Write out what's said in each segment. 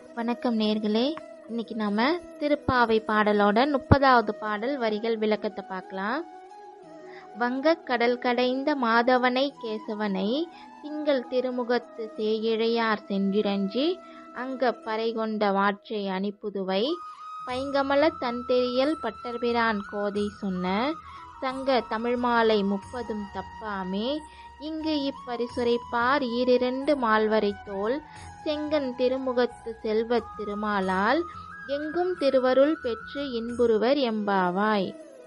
வணக்கம் நேர்களே. இன்னைக்கு நாம திருப்பாவை பாடலோட 30வது பாடல் வரிகள் விளக்கத்தை பார்க்கலாம். வங்கக் கடல் கடைந்த மாதவனை கேசவனை திங்கள் திருமுகத்து சேயிழையார் சென்றிரஞ்சி அங்க பறைகொண்ட வாற்றை அணிப்புதுவை பைங்கமல தன்தெரியல் பட்டர்பிரான் கோதை சொன்ன சங்க தமிழ்மாலை 30 தப்பாமே இங்கு இப்பரிசுரைப்பார் ஈரிரண்டு மால்வரை தோல் செங்கன் திருமுகத்து செல்வத் திருமாலால் எங்கும் திருவருள் பெற்று இன்புறுவர் எம்பாவாய்.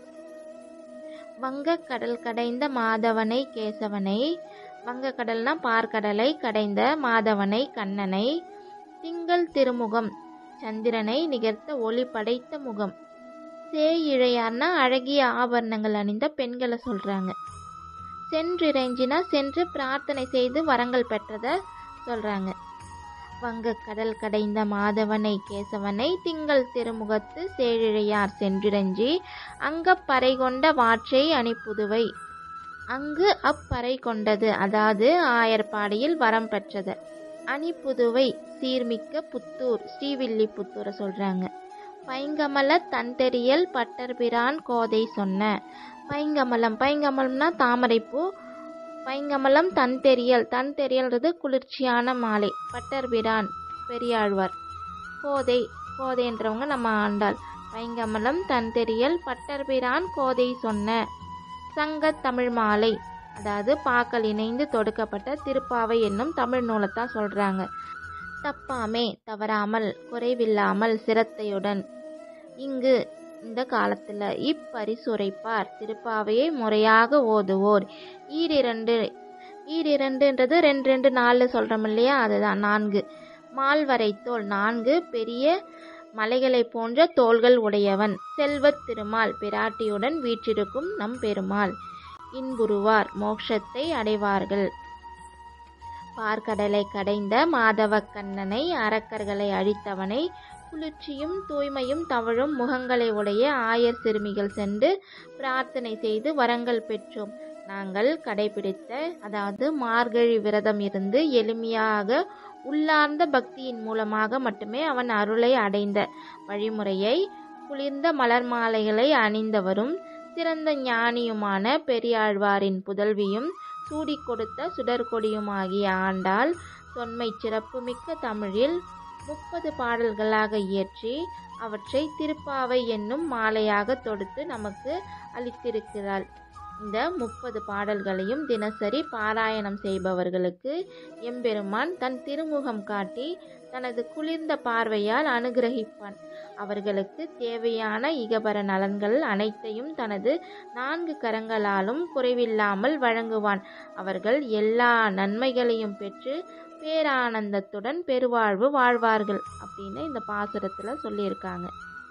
வங்கக் கடல் கடைந்த மாதவனை கேசவனை, வங்கக்கடல்னா பார்க்கடலை கடைந்த மாதவனை கண்ணனை, திங்கள் திருமுகம் சந்திரனை நிகர்த்த ஒளி படைத்த முகம், சேயிழையார்னா அழகிய ஆபரணங்கள் அணிந்த பெண்களை சொல்றாங்க. சென்றிறைஞ்சினா சென்று பிரார்த்தனை செய்து வரங்கள் பெற்றதை சொல்றாங்க. வங்கக் கடல் கடைந்த மாதவனை கேசவனை திங்கள் திருமுகத்து சேயிழையார் சென்றிரஞ்சி அங்கப்பறை கொண்ட வாற்றை அணிப்புதுவை. அங்கு அப்பறை கொண்டது அதாவது ஆயர்பாடியில் வரம் பெற்றது. அணிப்புதுவை சீர்மிக்க புத்தூர் ஸ்ரீவில்லிபுத்தூரை சொல்றாங்க. பைங்கமல தன்தெரியல் பட்டர்பிரான் கோதை சொன்ன. பைங்கமலம், பைங்கமலம்னா தாமரைப்பூ. பைங்கமலம் தன்தெரியல்ன்றது குளிர்ச்சியான மாலை. பட்டர்பிரான் பெரியாழ்வார். கோதை, கோதைன்றவங்க நம்ம ஆண்டாள். பைங்கமலம் தன்தெரியல் பட்டர்பிரான் கோதை சொன்ன சங்க தமிழ் மாலை அதாவது பாக்கள் இணைந்து தொடுக்கப்பட்ட திருப்பாவை என்னும் தமிழ் நூலைத்தான் சொல்றாங்க. தப்பாமே தவறாமல் குறைவில்லாமல் சிரத்தையுடன் இங்கு இந்த காலத்துல இப்பரிசுரைப்பார் திருப்பாவையை முறையாக ஓதுவோர் ஈரிரண்டுன்றது 2 2 4 சொல்றோம் இல்லையா, அதுதான் 4 மால்வரை தோல் 4 பெரிய மலைகளை போன்ற தோள்கள் உடையவன் செல்வத் திருமால் பிராட்டியுடன் வீற்றிருக்கும் நம் பெருமாள் இன்புறுவார் மோட்சத்தை அடைவார்கள். பார்க்கடலை கடைந்த மாதவ கண்ணனை அரக்கர்களை அழித்தவனை குளிர்ச்சியும் தூய்மையும் தவழும் முகங்களை உடைய ஆயர் சிறுமிகள் சென்று பிரார்த்தனை செய்து வரங்கள் பெற்றோம். நாங்கள் கடைபிடித்த அதாவது மார்கழி விரதம் இருந்து எளிமையாக உள்ளார்ந்த பக்தியின் மூலமாக மட்டுமே அவன் அருளை அடைந்த வழிமுறையை குளிர்ந்த மலர் மாலைகளை அணிந்தவரும் சிறந்த ஞானியுமான பெரியாழ்வாரின் புதல்வியும் சூடி கொடுத்த சுடற்கொடியுமாகிய ஆண்டாள் தொன்மை சிறப்புமிக்க தமிழில் 30 பாடல்களாக இயற்றி அவற்றை திருப்பாவை என்னும் மாலையாக தொடுத்து நமக்கு அளித்திருக்கிறாள். இந்த 30 பாடல்களையும் தினசரி பாராயணம் செய்பவர்களுக்கு எம்பெருமான் தன் திருமுகம் காட்டி தனது குளிர்ந்த பார்வையால் அனுகிரகிப்பான். அவர்களுக்கு தேவையான இகபர நலன்கள் அனைத்தையும் தனது 4 கரங்களாலும் குறைவில்லாமல் வழங்குவான். அவர்கள் எல்லா நன்மைகளையும் பெற்று பேரானந்தத்துடன் பெருவாழ்வு வாழ்வார்கள் அப்படின்னு இந்த பாசுரத்துல சொல்லியிருக்காங்க.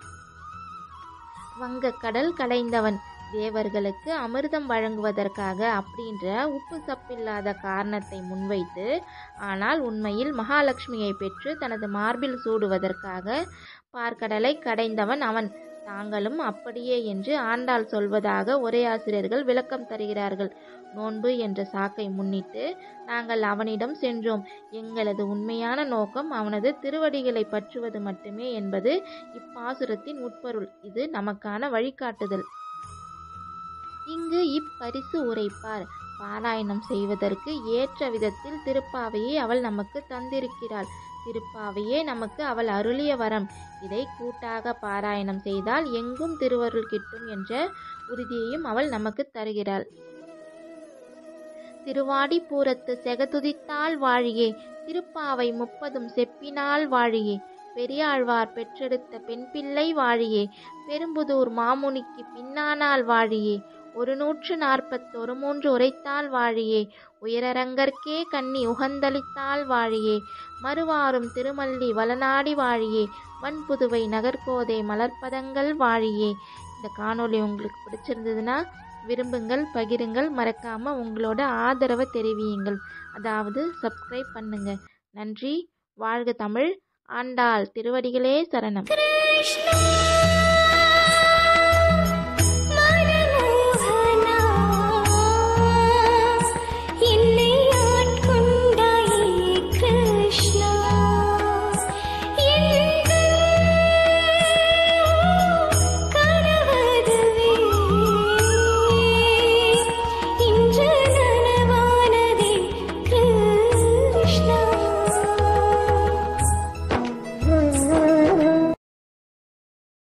வங்கக்கடல் கடைந்தவன் தேவர்களுக்கு அமிர்தம் வழங்குவதற்காக அப்படின்ற உப்பு சப்பில்லாத காரணத்தை முன்வைத்து, ஆனால் உண்மையில் மகாலட்சுமியை பெற்று தனது மார்பில் சூடுவதற்காக பார்க்கடலை கடைந்தவன் அவன். தாங்களும் அப்படியே என்று ஆண்டாள் சொல்வதாக உரையாசிரியர்கள் விளக்கம் தருகிறார்கள். நோன்பு என்ற சாக்கை முன்னிட்டு நாங்கள் அவனிடம் சென்றோம். எங்களது உண்மையான நோக்கம் அவனது திருவடிகளை பற்றுவது மட்டுமே என்பது இப்பாசுரத்தின் உட்பொருள். இது நமக்கான வழிகாட்டுதல். இங்கு இப்பரிசு உரைப்பார் பாராயணம் செய்வதற்கு ஏற்ற விதத்தில் திருப்பாவையை அவள் நமக்கு தந்திருக்கிறாள். திருப்பாவையே நமக்கு அவள் அருளிய வரம். இதை கூட்டாக பாராயணம் செய்தால் எங்கும் திருவருள் கிட்டும் என்ற உறுதியையும் அவள் நமக்கு தருகிறாள். திருவாடி பூரத்து செகதுதித்தாள் வாழியே திருப்பாவை 30 செப்பினாள் வாழியே பெரியாழ்வார் பெற்றெடுத்த பெண் பிள்ளை வாழியே பெரும்புதூர் மாமுனிக்கு பின்னானால் வாழியே 141 உரைத்தாள் வாழியே உயரரங்கற்கே கண்ணி உகந்தளித்தாள் வாழியே மறுவாரும் திருமல்லி வளநாடி வாழியே வன்புதுவை நகர்கோதை மலர்பதங்கள் வாழியே. இந்த காணொளி உங்களுக்கு பிடிச்சிருந்ததுன்னா விரும்புங்கள், பகிருங்கள், மறக்காம உங்களோட ஆதரவை தெரிவியுங்கள். அதாவது சப்ஸ்கிரைப் பண்ணுங்க. நன்றி. வாழ்க தமிழ். ஆண்டாள் திருவடிகளே சரணம்.